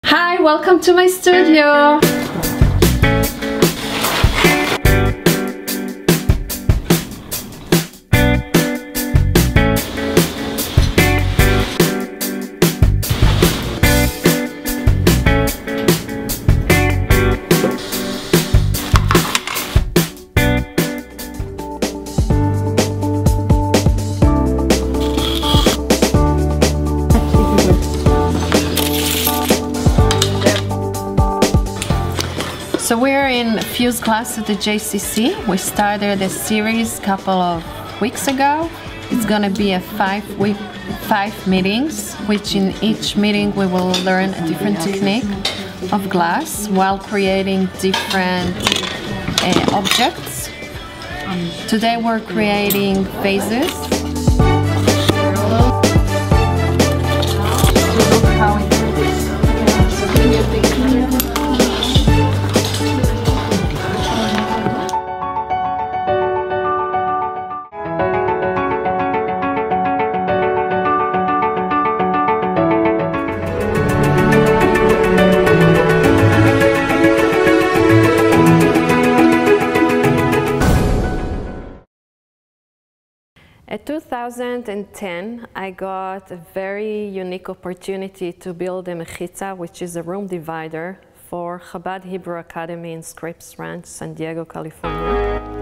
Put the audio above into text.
Hi, welcome to my studio. So we're in Fuse class at the JCC. We started a series a couple of weeks ago. It's gonna be a 5 meetings, which in each meeting we will learn a different technique of glass while creating different objects. Today we're creating vases. In 2010, I got a very unique opportunity to build a mechitza, which is a room divider for Chabad Hebrew Academy in Scripps Ranch, San Diego, California.